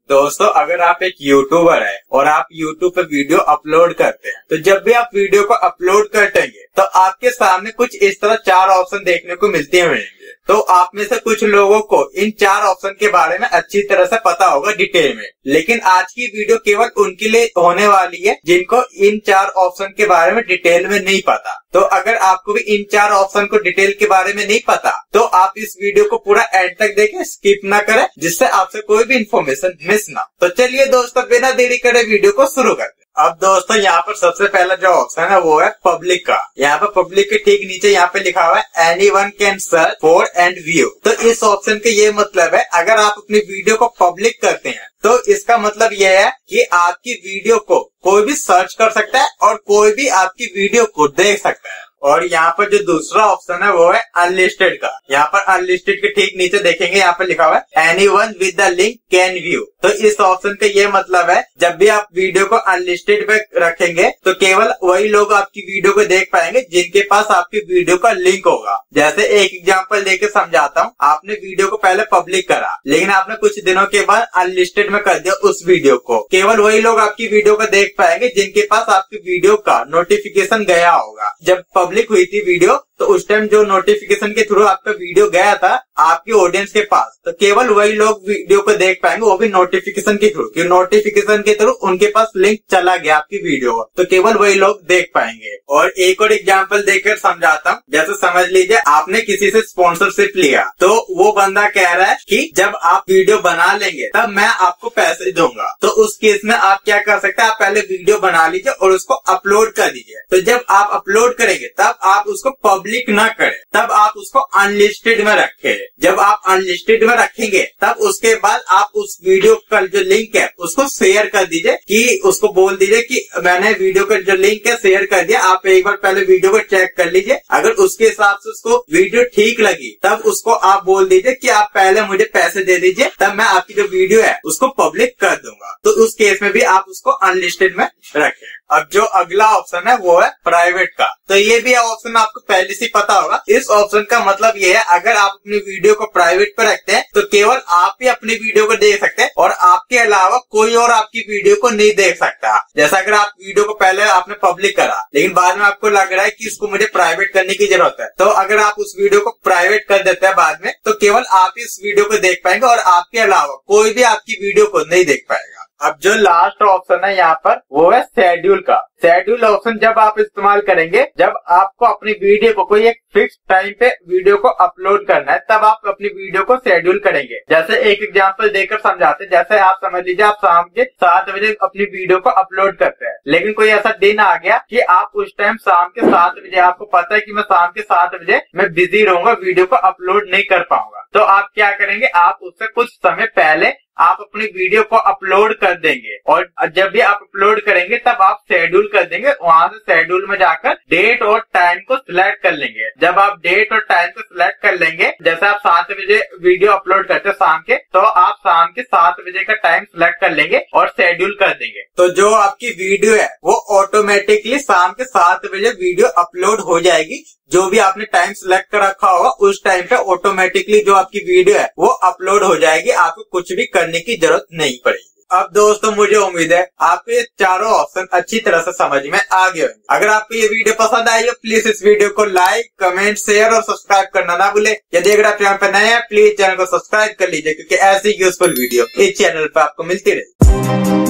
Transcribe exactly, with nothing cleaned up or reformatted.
दोस्तों अगर आप एक यूट्यूबर है और आप यूट्यूब पे वीडियो अपलोड करते हैं तो जब भी आप वीडियो को अपलोड करेंगे तो आपके सामने कुछ इस तरह चार ऑप्शन देखने को मिलते हैं। तो आप में से कुछ लोगों को इन चार ऑप्शन के बारे में अच्छी तरह से पता होगा डिटेल में, लेकिन आज की वीडियो केवल उनके लिए होने वाली है जिनको इन चार ऑप्शन के बारे में डिटेल में नहीं पता। तो अगर आपको भी इन चार ऑप्शन को डिटेल के बारे में नहीं पता तो आप इस वीडियो को पूरा एंड तक देखें, स्किप ना करें, जिससे आपसे कोई भी इन्फॉर्मेशन मिस ना। तो चलिए दोस्तों बिना देरी करे वीडियो को शुरू करते हैं। अब दोस्तों यहाँ पर सबसे पहला जो ऑप्शन है वो है पब्लिक का। यहाँ पर पब्लिक के ठीक नीचे यहाँ पे लिखा हुआ है anyone can search for and view. तो इस ऑप्शन का ये मतलब है अगर आप अपनी वीडियो को पब्लिक करते हैं तो इसका मतलब यह है कि आपकी वीडियो को कोई भी सर्च कर सकता है और कोई भी आपकी वीडियो को देख सकता है। और यहाँ पर जो दूसरा ऑप्शन है वो है अनलिस्टेड का। यहाँ पर अनलिस्टेड के ठीक नीचे देखेंगे यहाँ पर लिखा हुआ है anyone with the link can view. तो इस ऑप्शन का ये मतलब है जब भी आप वीडियो को अनलिस्टेड पे रखेंगे तो केवल वही लोग आपकी वीडियो को देख पाएंगे जिनके पास आपकी वीडियो का लिंक होगा। जैसे एक एग्जांपल देके समझाता हूँ। आपने वीडियो को पहले पब्लिक करा लेकिन आपने कुछ दिनों के बाद अनलिस्टेड में कर दिया उस वीडियो को। केवल वही लोग आपकी वीडियो को देख पाएंगे जिनके पास आपकी वीडियो का नोटिफिकेशन गया होगा। जब पब्लिक हुई थी वीडियो तो उस टाइम जो नोटिफिकेशन के थ्रू आपका वीडियो गया था आपकी ऑडियंस के पास, तो केवल वही लोग वीडियो को देख पाएंगे, वो भी नोटिफिकेशन के थ्रू। कि नोटिफिकेशन के थ्रू उनके पास लिंक चला गया आपकी वीडियो को, तो केवल वही लोग देख पाएंगे। और एक और एग्जांपल देकर समझाता हूँ। जैसे समझ लीजिए आपने किसी से स्पॉन्सरशिप लिया तो वो बंदा कह रहा है कि जब आप वीडियो बना लेंगे तब मैं आपको पैसे दूंगा। तो उस केस में आप क्या कर सकते हैं, आप पहले वीडियो बना लीजिए और उसको अपलोड कर दीजिए। तो जब आप अपलोड करेंगे तब आप उसको पब्लिक ना करें, तब आप उसको अनलिस्टेड में रखें। जब आप अनलिस्टेड में रखेंगे तब उसके बाद आप उस वीडियो का जो लिंक है उसको शेयर कर दीजिए, कि उसको बोल दीजिए कि मैंने वीडियो का जो लिंक है शेयर कर दिया, आप एक बार पहले वीडियो को चेक कर लीजिए। अगर उसके हिसाब से उसको वीडियो ठीक लगी तब उसको आप बोल दीजिए कि आप पहले मुझे पैसे दे दीजिए, तब मैं आपकी जो वीडियो है उसको पब्लिक कर दूंगा। तो उस केस में भी आप उसको अनलिस्टेड में रखें। अब जो अगला ऑप्शन है वो है प्राइवेट का। तो ये भी ऑप्शन आपको पहले से पता होगा। इस ऑप्शन का मतलब ये है अगर आप अपनी वीडियो को प्राइवेट पर रखते हैं तो केवल आप ही अपनी वीडियो को देख सकते हैं और आपके अलावा कोई और आपकी वीडियो को नहीं देख सकता। जैसा अगर आप वीडियो को पहले आपने पब्लिक करा लेकिन बाद में आपको लग रहा है कि इसको मुझे प्राइवेट करने की जरूरत है, तो अगर आप उस वीडियो को प्राइवेट कर देते हैं बाद में तो केवल आप ही इस वीडियो को देख पाएंगे और आपके अलावा कोई भी आपकी वीडियो को नहीं देख पाएगा। अब जो लास्ट ऑप्शन है यहाँ पर वो है शेड्यूल का। शेड्यूल ऑप्शन जब आप इस्तेमाल करेंगे जब आपको अपनी वीडियो को कोई एक फिक्स टाइम पे वीडियो को अपलोड करना है तब आप अपनी वीडियो को शेड्यूल करेंगे। जैसे एक एग्जांपल देकर समझाते हैं। जैसे आप समझ लीजिए आप शाम के सात बजे अपनी वीडियो को अपलोड करते हैं, लेकिन कोई ऐसा दिन आ गया कि आप उस टाइम शाम के सात बजे, आपको पता है कि मैं शाम के सात बजे मैं बिजी रहूंगा, वीडियो को अपलोड नहीं कर पाऊंगा। तो आप क्या करेंगे, आप उससे कुछ समय पहले आप अपनी वीडियो को अपलोड कर देंगे और जब भी आप अपलोड करेंगे तब आप शेड्यूल कर देंगे। वहां से शेड्यूल में जाकर डेट और टाइम को सिलेक्ट कर लेंगे। जब आप डेट और टाइम को सिलेक्ट कर लेंगे, जैसे आप सात बजे वीडियो अपलोड करते हैं शाम के, तो आप शाम के सात बजे का टाइम सिलेक्ट कर लेंगे और शेड्यूल कर देंगे। तो जो आपकी वीडियो है वो ऑटोमेटिकली शाम के सात बजे वीडियो अपलोड हो जाएगी। जो भी आपने टाइम सिलेक्ट कर रखा होगा उस टाइम पे ऑटोमेटिकली जो आपकी वीडियो है वो अपलोड हो जाएगी, आपको कुछ भी करने की जरूरत नहीं पड़ेगी। अब दोस्तों मुझे उम्मीद है आपको ये चारों ऑप्शन अच्छी तरह से समझ में आ गए होंगे। अगर आपको ये वीडियो पसंद आई हो प्लीज इस वीडियो को लाइक, कमेंट, शेयर और सब्सक्राइब करना ना भूले। यदि अगर आप चैनल पर नए हैं प्लीज चैनल को सब्सक्राइब कर लीजिए, क्योंकि ऐसी यूजफुल वीडियो इस चैनल पर आपको मिलती रहेगी।